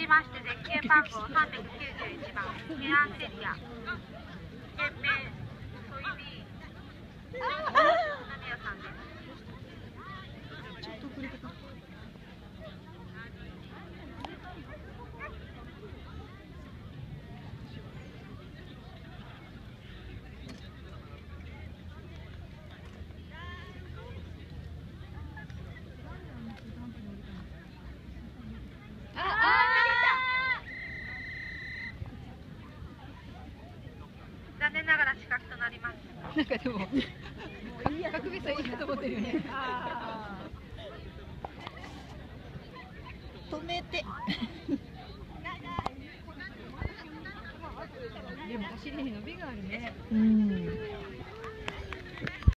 きましてゼッケン番号391番ヘアンセリア店名ソイビー何屋さんです。 ちょっと遅れてた。 残念ながら失格となります。 なんかでも格別はいいと思ってるよね。止めて。でも走りに伸びがあるね。うん。